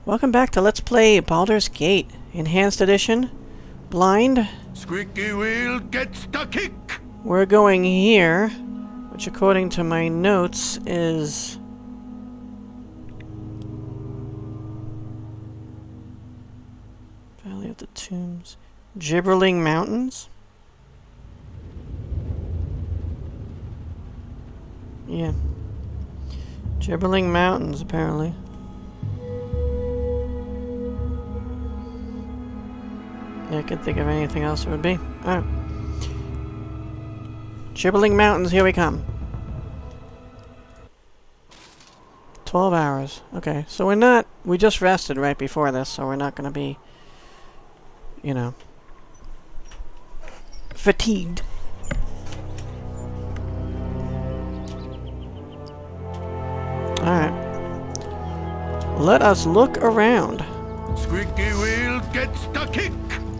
Welcome back to Let's Play Baldur's Gate. Enhanced Edition. Blind. Squeaky wheel gets the kick! We're going here, which according to my notes is... Valley of the Tombs. Gibberling Mountains? Yeah. Gibberling Mountains, apparently. Yeah, I can't think of anything else it would be. Alright. Gibberling Mountains, here we come. 12 hours. Okay, so we're not... We just rested right before this, so we're not going to be... You know... fatigued. Alright. Let us look around. Squeaky wheel gets the kick!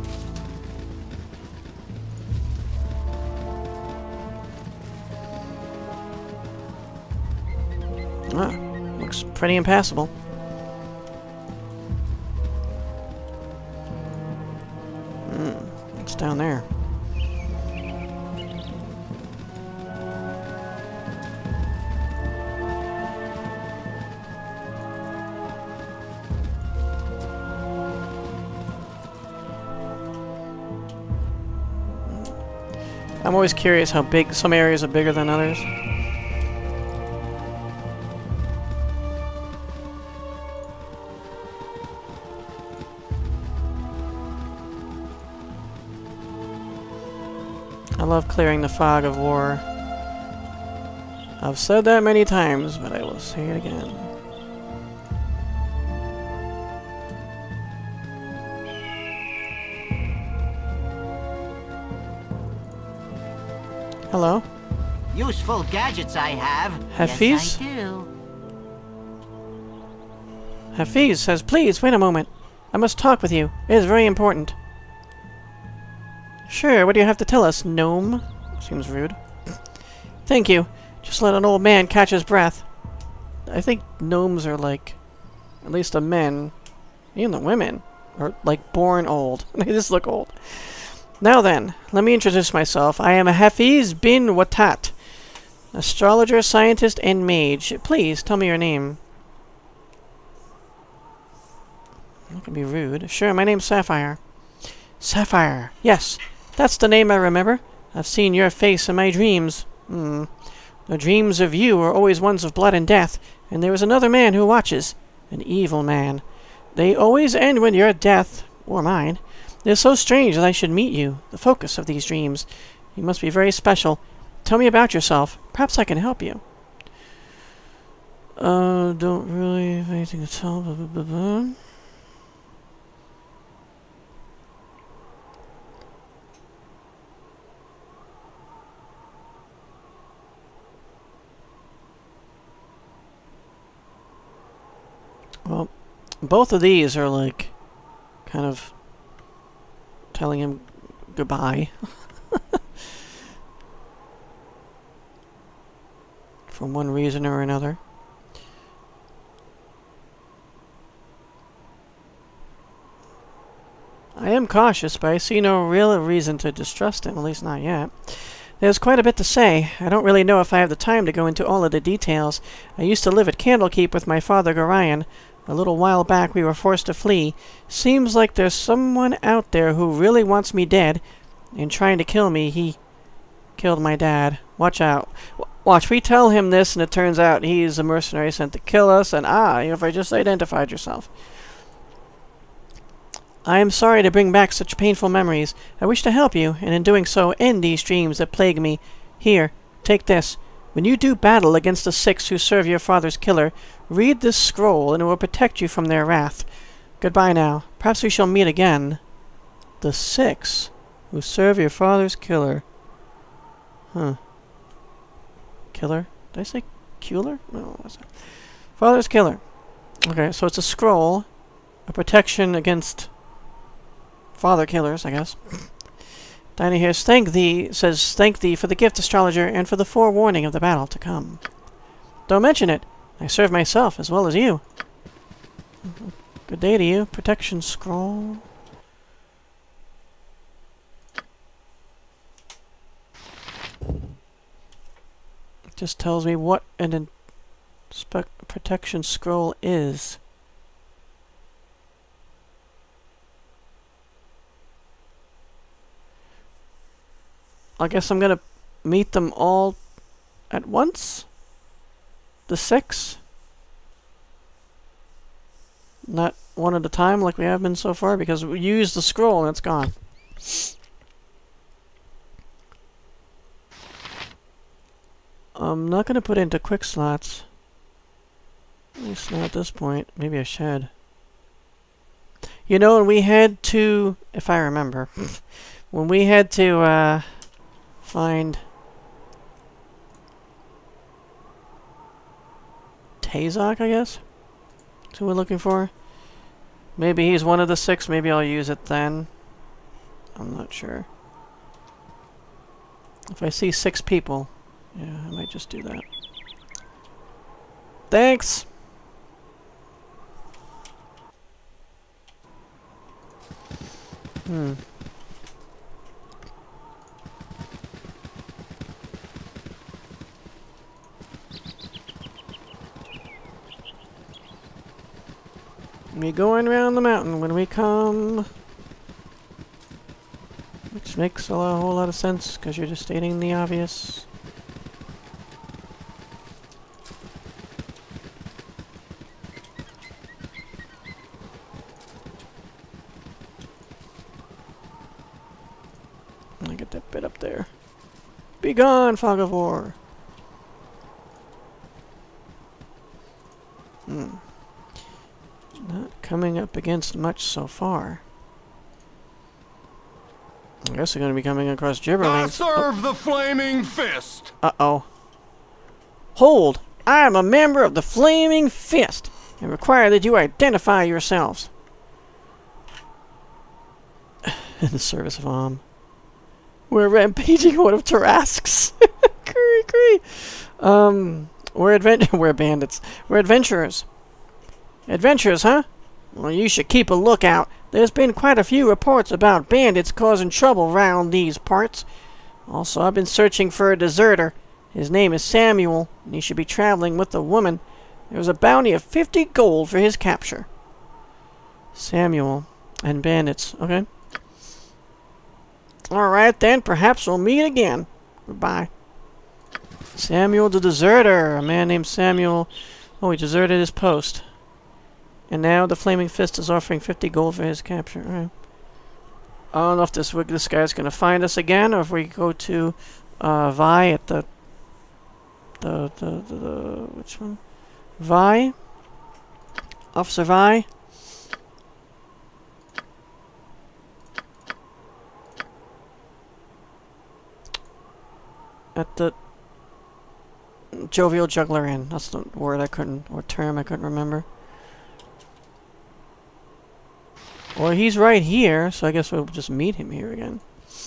Ah, looks pretty impassable. What's down there? I'm always curious how big some areas are bigger than others. I love clearing the fog of war. I've said that many times, but I will say it again. Hello? Useful gadgets I have. Hafiz? Yes, I do. Hafiz says, please, wait a moment. I must talk with you. It is very important. Sure, what do you have to tell us, gnome? Seems rude. Thank you. Just let an old man catch his breath. I think gnomes are like, at least the men, even the women, are like born old. They just look old. Now then, let me introduce myself. I am Hafiz bin Watat, astrologer, scientist, and mage. Please, tell me your name. That can be rude. Sure, my name's Sapphire. Sapphire, yes. That's the name I remember. I've seen your face in my dreams. The dreams of you are always ones of blood and death, and there is another man who watches. An evil man. They always end when your death, or mine. It is so strange that I should meet you, the focus of these dreams. You must be very special. Tell me about yourself. Perhaps I can help you. Don't really have anything to tell. Blah, blah, blah, blah. Well, both of these are like kind of telling him goodbye. For one reason or another. I am cautious, but I see no real reason to distrust him, at least not yet. There's quite a bit to say. I don't really know if I have the time to go into all of the details. I used to live at Candlekeep with my father Gorion. A little while back we were forced to flee. Seems like there's someone out there who really wants me dead. In trying to kill me, he killed my dad. Watch out. Watch, we tell him this and it turns out he's a mercenary sent to kill us, and if I just identified yourself. I am sorry to bring back such painful memories. I wish to help you, and in doing so end these dreams that plague me. Here, take this. When you do battle against the 6 who serve your father's killer, read this scroll and it will protect you from their wrath. Goodbye now. Perhaps we shall meet again. The 6 who serve your father's killer. Huh. Killer? Did I say killer? No, what's that? Father's killer. Okay, so it's a scroll. A protection against father killers, I guess. Dinah here says, thank thee for the gift, astrologer, and for the forewarning of the battle to come. Don't mention it. I serve myself as well as you. Good day to you. Protection scroll. It just tells me what an protection scroll is. I guess I'm gonna meet them all at once? The 6? Not one at a time like we have been so far, because we used the scroll and it's gone. I'm not gonna put it into quick slots. At least not at this point. Maybe I should. You know, when we had to, if I remember, when we had to find Tazok, I guess? That's who we're looking for. Maybe he's one of the 6. Maybe I'll use it then. I'm not sure. If I see 6 people, yeah, I might just do that. Thanks! We're going around the mountain when we come. Which makes a whole lot of sense, because you're just stating the obvious. I get that bit up there. Be gone, fog of war! Not coming up against much so far. I guess we're going to be coming across Gibberling. I serve the Flaming Fist! Uh-oh. Hold! I am a member of the Flaming Fist, and require that you identify yourselves. In the service of Om. We're rampaging one of Tarrasque's. Cree. We're bandits. We're adventurers. Adventurers, huh? Well, you should keep a lookout. There's been quite a few reports about bandits causing trouble round these parts. Also, I've been searching for a deserter. His name is Samuel, and he should be traveling with a woman. There's a bounty of 50 gold for his capture. Samuel and bandits. Okay. Alright then, perhaps we'll meet again. Goodbye. Samuel the deserter. A man named Samuel. Oh, he deserted his post. And now the Flaming Fist is offering 50 gold for his capture. Alright. I don't know if this guy's gonna find us again, or if we go to Vi at the which one? Vi? Officer Vi? At the Jovial Juggler Inn. That's the word I couldn't, or term I couldn't remember. Well, he's right here, so I guess we'll just meet him here again.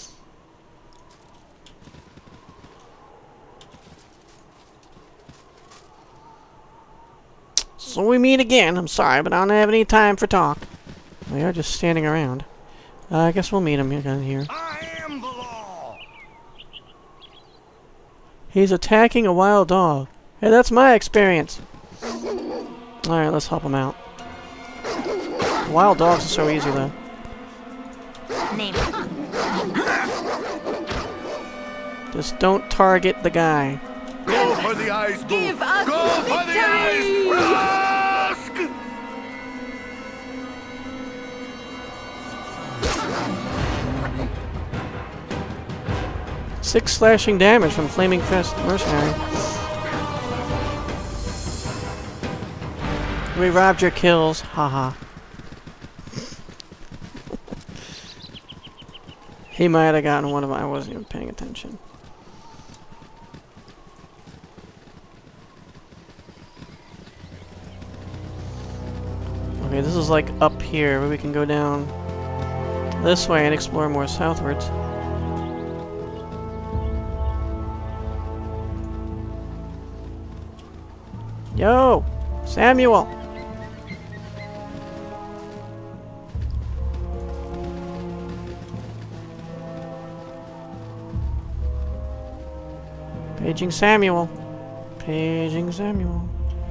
So we meet again. I'm sorry, but I don't have any time for talk. We are just standing around. I guess we'll meet him again here. I am the law! He's attacking a wild dog. Hey, that's my experience. Alright, let's help him out. Wild dogs are so easy, though. Name Just don't target the guy. Go for the eyes, Give us Go for the eyes! Rask! 6 slashing damage from Flaming Fist Mercenary. We robbed your kills. Haha. He might have gotten one of them. I wasn't even paying attention. Okay, this is like up here, where we can go down this way and explore more southwards. Yo! Samuel! Paging Samuel. Paging Samuel.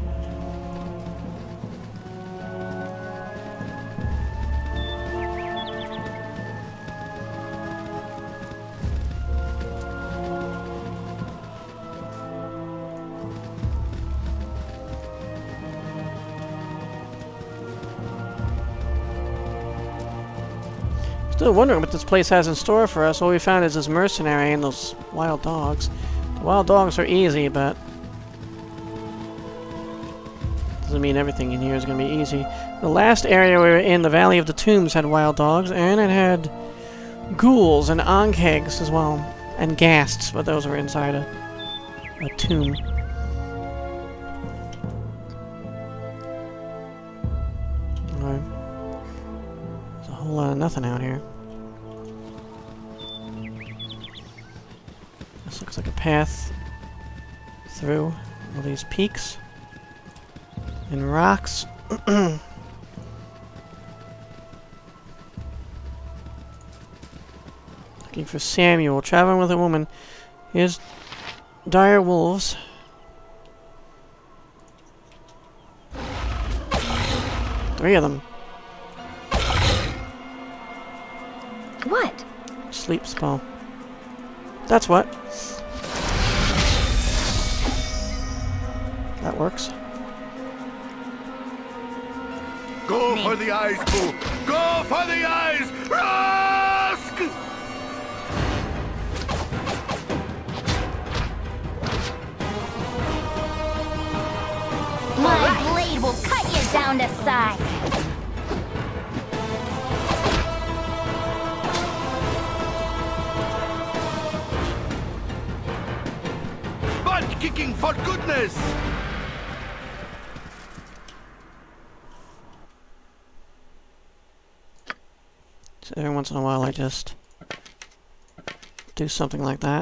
Still wondering what this place has in store for us. All we found is this mercenary and those wild dogs. The wild dogs are easy, but doesn't mean everything in here is going to be easy. The last area we were in, the Valley of the Tombs, had wild dogs, and it had ghouls and ankegs as well, and ghasts, but those were inside a tomb. Alright. There's a whole lot of nothing out here. This looks like a path through all these peaks and rocks. Looking for Samuel, traveling with a woman. Here's dire wolves. Three of them. What? Sleep spell. That's what. That works. Go for the eyes, Boo! Go for the eyes! Rusk! My blade will cut you down to size. Butt kicking for goodness! So every once in a while I just do something like that.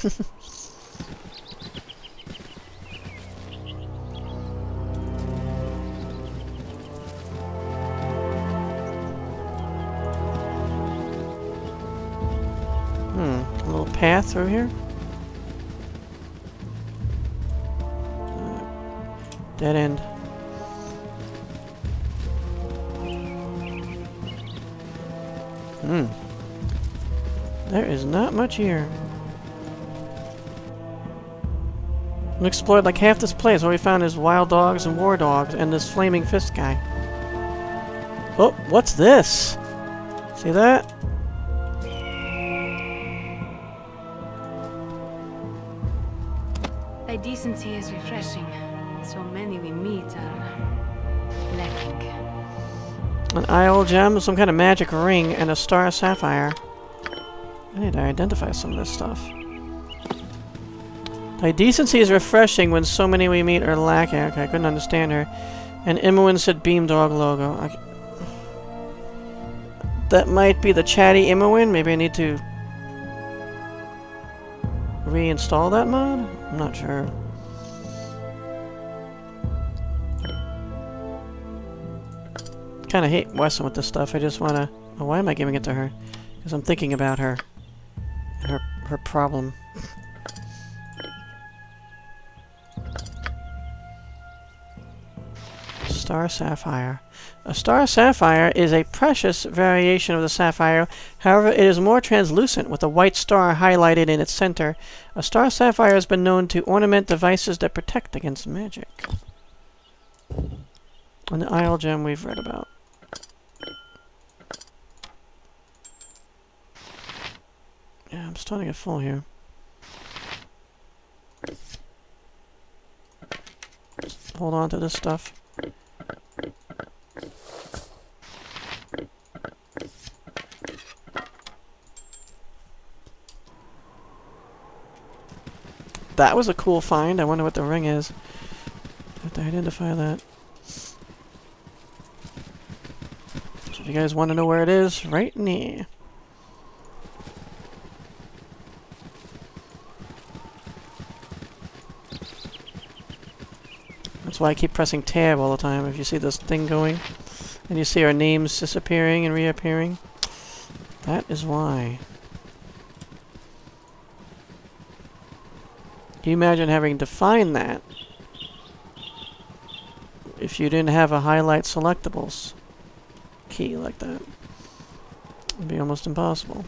A little path through here. Dead end. There is not much here. We explored like half this place. All we found is wild dogs and war dogs and this flaming fist guy. Oh, what's this? See that? Thy decency is refreshing. So many we meet are lacking. An Isle gem, some kind of magic ring, and a star sapphire. I need to identify some of this stuff. Thy decency is refreshing when so many we meet are lacking. Okay, I couldn't understand her. And Imoen said Beamdog logo. Okay. That might be the chatty Imoen. Maybe I need to reinstall that mod? I'm not sure. Kinda hate messing with this stuff. I just wanna... Oh, why am I giving it to her? Because I'm thinking about her. And her problem. Star sapphire. A star sapphire is a precious variation of the sapphire. However, it is more translucent with a white star highlighted in its center. A star sapphire has been known to ornament devices that protect against magic. And the Isle gem we've read about. Yeah, I'm starting to get full here. Just hold on to this stuff. That was a cool find. I wonder what the ring is. I have to identify that. So if you guys want to know where it is, right in here. That's why I keep pressing tab all the time. If you see this thing going, and you see our names disappearing and reappearing, that is why. Can you imagine having to find that if you didn't have a highlight selectables key like that? It'd be almost impossible.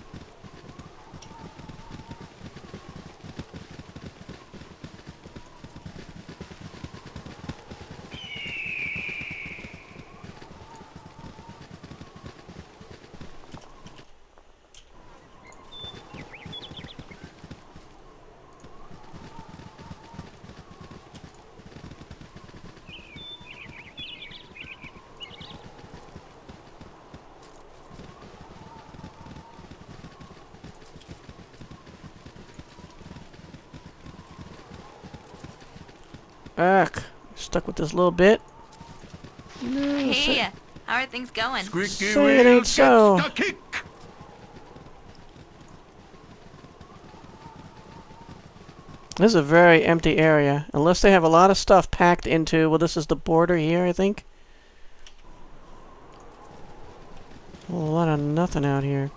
Ugh, stuck with this little bit. No, Hey, how are things going? Squeaky Say it wheel ain't so. gets the kick. This is a very empty area, unless they have a lot of stuff packed into, well, this is the border here, I think. A lot of nothing out here.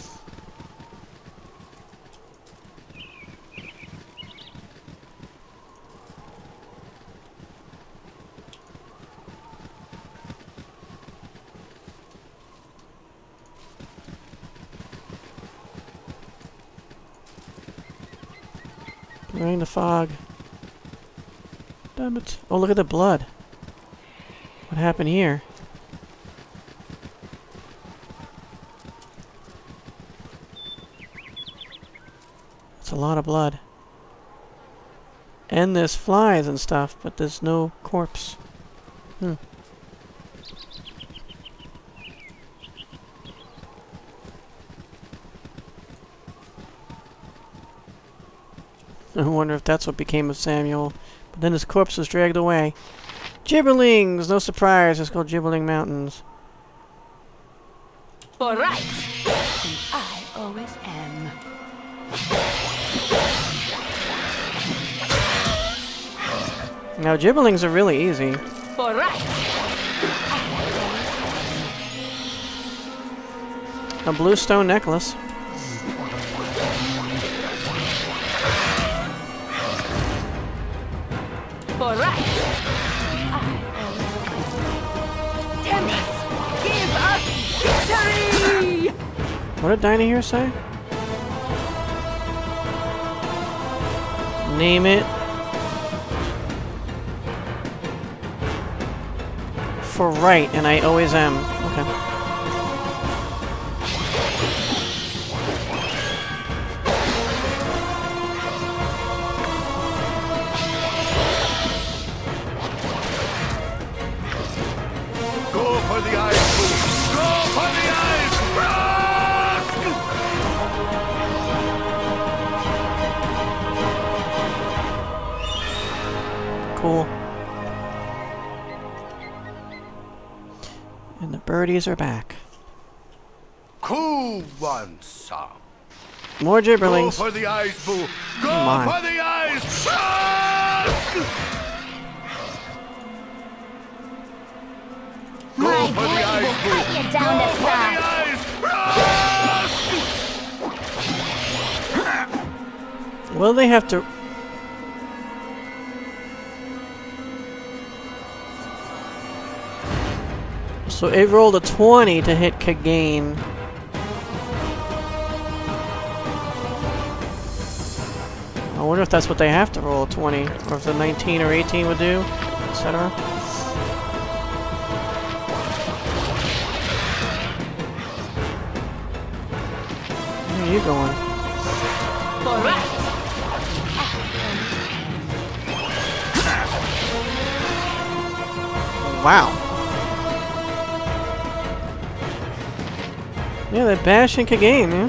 Rain the fog. Damn it. Oh, look at the blood. What happened here? It's a lot of blood. And there's flies and stuff, but there's no corpse. Hmm. I wonder if that's what became of Samuel. But then his corpse was dragged away. Gibberlings! No surprise, it's called Gibberling Mountains. Alright! I always am. Now, Gibberlings are really easy. Alright! A blue stone necklace. Alright! Tempest, give us victory! What did Dinah here say? Name it. For right, and I always am. Okay. Go for the eyes, Boo! Go for the eyes! Cool. And the birdies are back. Who wants some? More Go Gibberlings. for the eyes, Boo! Go on. for the eyes! My for the blade eyes, will Boo! cut you down to For the size. eyes! Well, they have to... So it rolled a 20 to hit Kagain. I wonder if that's what they have to roll, a 20. Or if the 19 or 18 would do, etc. Where are you going? Alright! Wow. Yeah, they're bashing Kagain, man.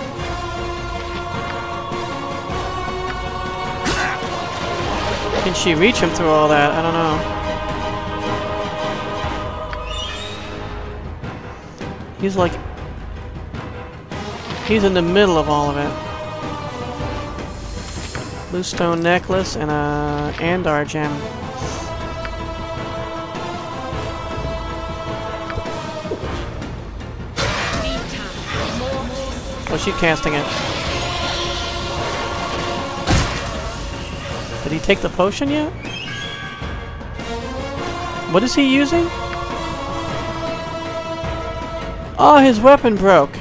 Can she reach him through all that? I don't know. He's like... He's in the middle of all of it. Blue stone necklace and a Andar gem. Oh, she's casting it. Did he take the potion yet? What is he using? Oh, his weapon broke.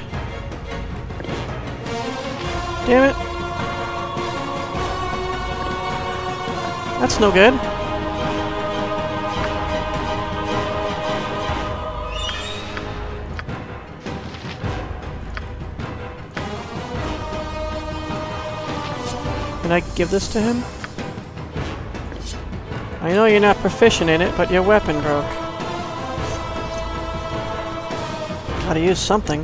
Damn it. That's no good. Can I give this to him? I know you're not proficient in it, but your weapon broke. Gotta use something.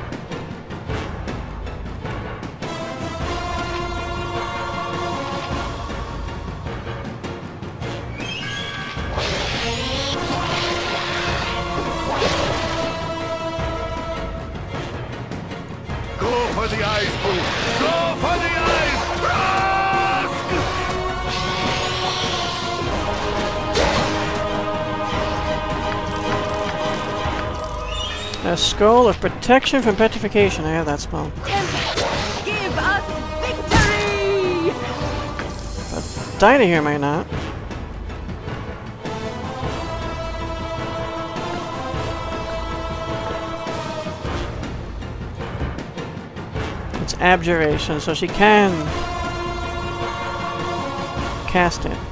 Go for the eyes, Boo! Go for the eyes! A scroll of protection from petrification. I have that spell. Give us victory! But Dinah here might not. It's abjuration, so she can cast it.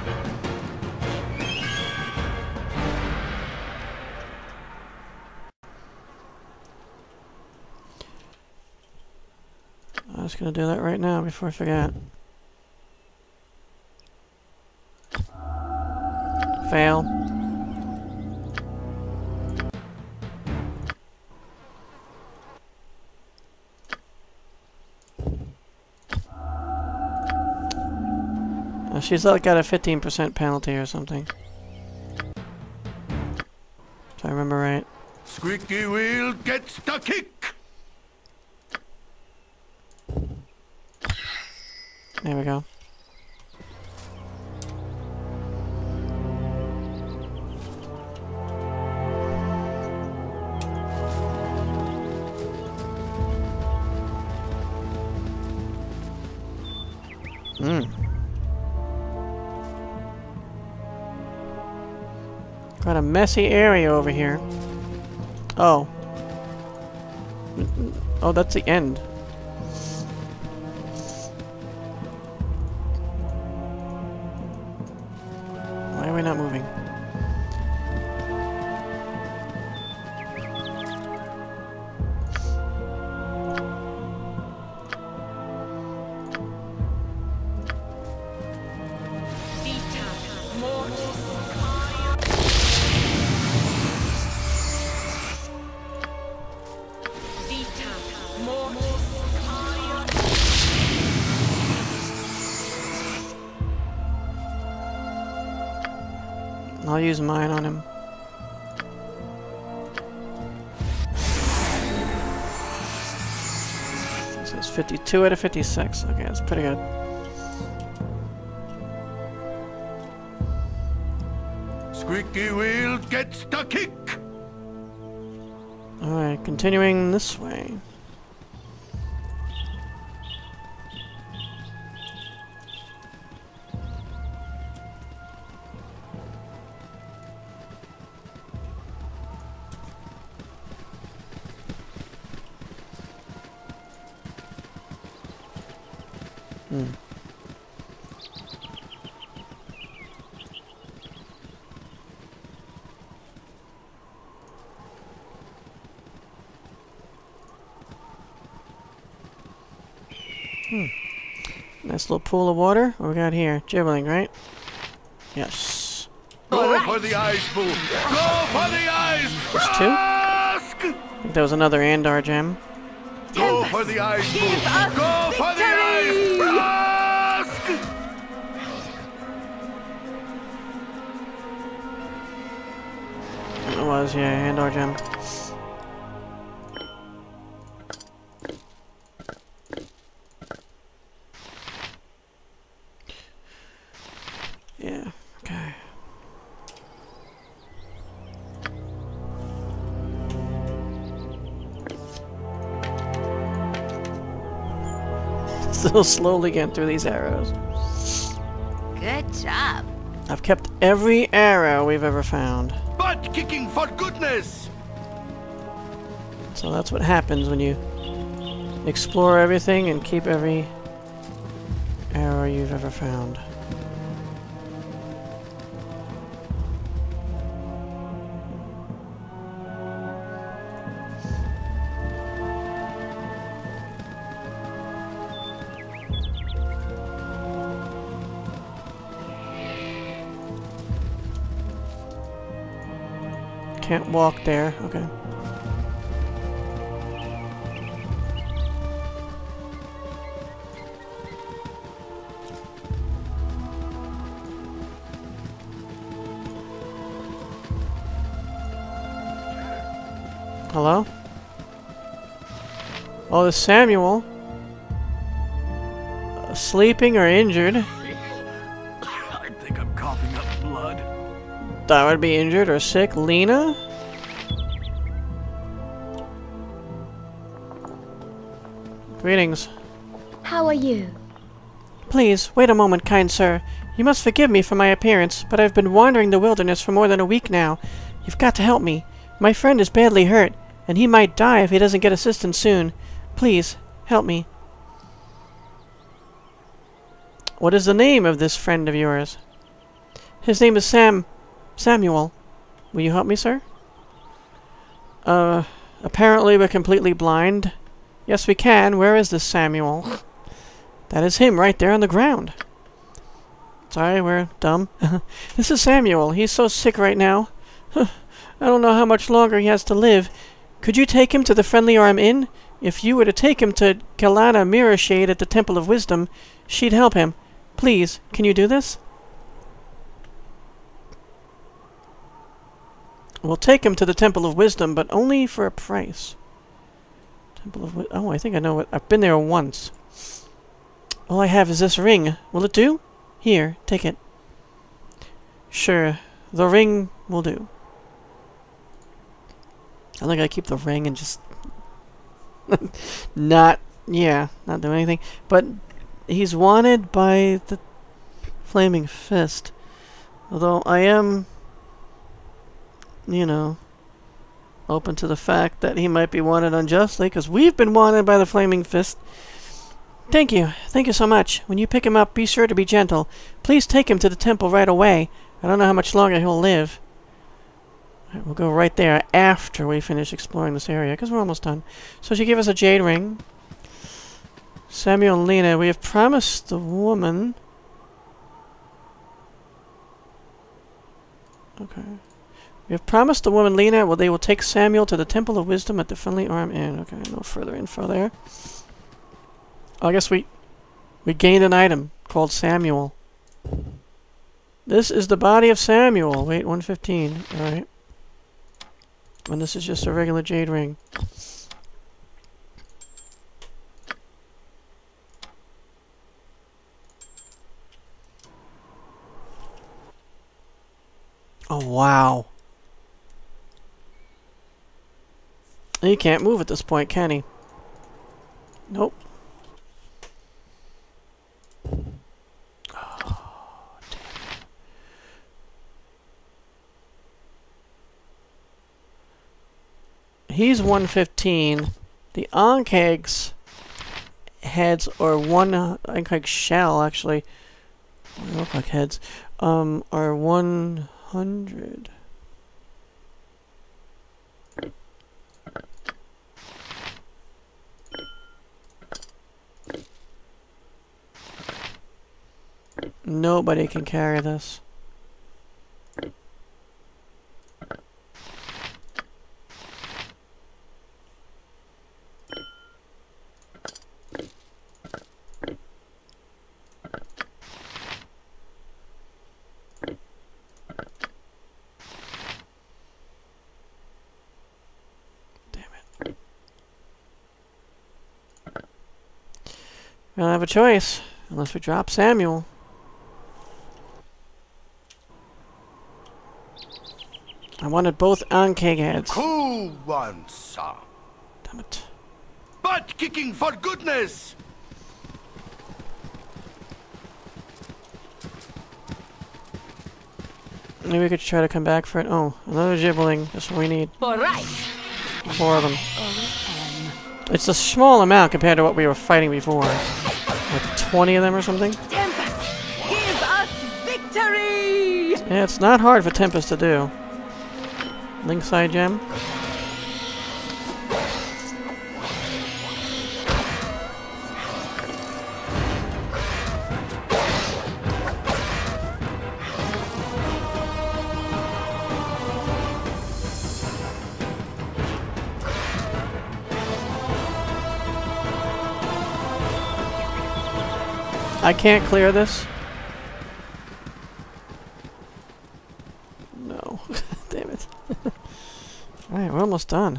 I'm just gonna do that right now before I forget. Fail. She's like got a 15% penalty or something. If I remember right. Squeaky wheel gets the kick! There we go. Got a messy area over here. Oh. Oh, that's the end. Why are we not moving? I'll use mine on him. So it's 52 out of 56. Okay, that's pretty good. Squeaky wheel gets the kick! Alright, continuing this way. Nice little pool of water. What we got here? Gibberling, right? Yes. Go for the eyes, Boo! Go for the eyes! There's two? I think there was another Andar gem. Go for the eyes, Boo! Go for the eyes! Rask! It was, yeah, Andar gem. Yeah, okay. Still slowly getting through these arrows. job. I've kept every arrow we've ever found. Butt kicking for goodness! So that's what happens when you explore everything and keep every arrow you've ever found. Can't walk there. Okay. Hello? Oh, this Samuel. Sleeping or injured? I think I'm coughing up blood. That would be injured or sick. Lena? Greetings. How are you? Please, wait a moment, kind sir. You must forgive me for my appearance, but I've been wandering the wilderness for more than a week now. You've got to help me. My friend is badly hurt, and he might die if he doesn't get assistance soon. Please, help me. What is the name of this friend of yours? His name is Samuel. Will you help me, sir? Apparently we're completely blind. Yes, we can. Where is this Samuel? That is him right there on the ground. Sorry, we're dumb. This is Samuel. He's so sick right now. I don't know how much longer he has to live. Could you take him to the Friendly Arm Inn? If you were to take him to Kalana Mirrorshade at the Temple of Wisdom, she'd help him. Please, can you do this? We'll take him to the Temple of Wisdom, but only for a price. Temple of Wisdom. Oh, I think I know it. I've been there once. All I have is this ring. Will it do? Here, take it. Sure, the ring will do. I think I keep the ring and just not do anything. But he's wanted by the Flaming Fist. Although I am, you know, open to the fact that he might be wanted unjustly, because we've been wanted by the Flaming Fist. Thank you. Thank you so much. When you pick him up, be sure to be gentle. Please take him to the temple right away. I don't know how much longer he'll live. Right, we'll go right there after we finish exploring this area, because we're almost done. So she gave us a jade ring. Samuel and Lena, we have promised the woman... Okay. We have promised the woman Lena, well, they will take Samuel to the Temple of Wisdom at the Friendly Arm Inn. Okay, no further info there. I guess we gained an item called Samuel. This is the body of Samuel. Wait, 115. Alright. And this is just a regular jade ring. Oh, wow. He can't move at this point, can he? Nope. He's 115. The Ankeg's heads, or one Ankeg shell, actually, they look like heads, are 100. Nobody can carry this. We don't have a choice, unless we drop Samuel. I wanted both Ankeg heads. Cool one, sir. Damn it. Butt kicking for goodness! Maybe we could try to come back for it. Oh, another Gibberling. That's what we need. For right. 4 of them. It's a small amount compared to what we were fighting before. Like 20 of them or something? Tempest, give us victory! Yeah, it's not hard for Tempest to do. Linkside gem. I can't clear this. No. Damn it. Alright, we're almost done.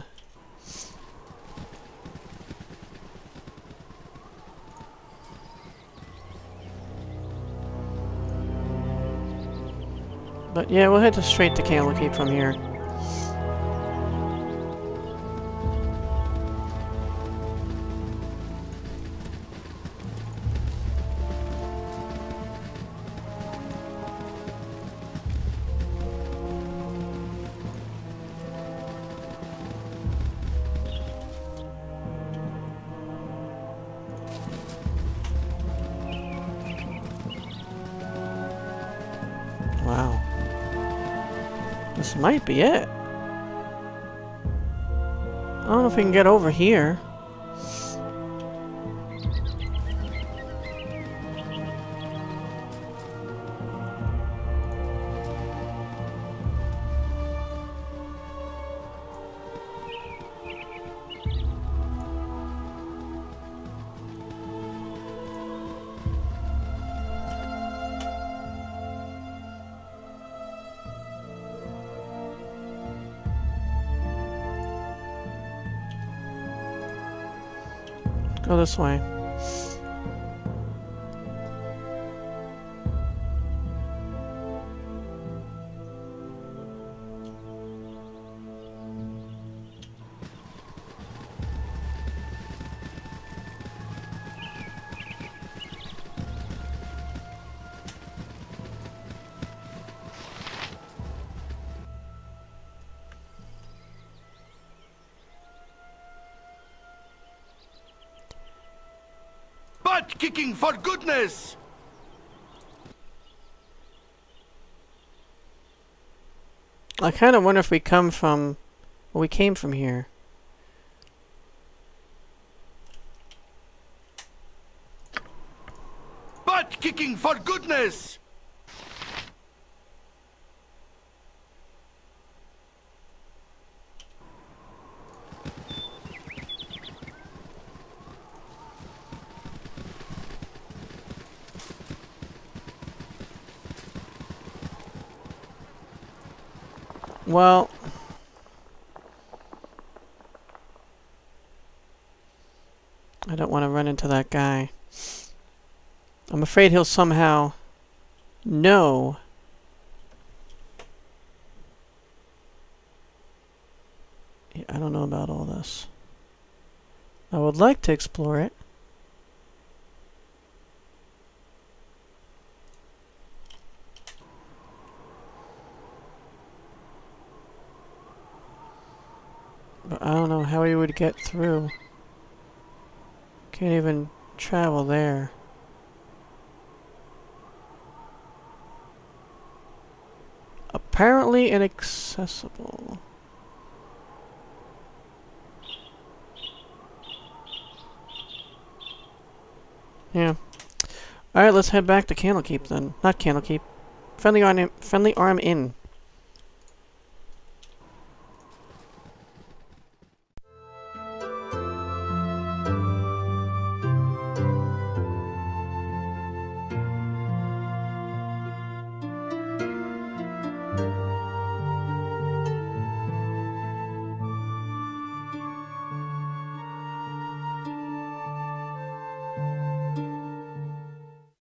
But yeah, we'll head straight to Candlekeep from here. Wow. This might be it. I don't know if we can get over here. Go this way. Butt kicking for goodness! I kind of wonder if we come from... Well, we came from here. Butt kicking for goodness! Well... I don't want to run into that guy. I'm afraid he'll somehow know. Yeah, I don't know about all this. I would like to explore it. But I don't know how he would get through. Can't even travel there. Apparently inaccessible. Yeah. Alright, let's head back to Candlekeep then. Not Candlekeep. Friendly Arm Inn.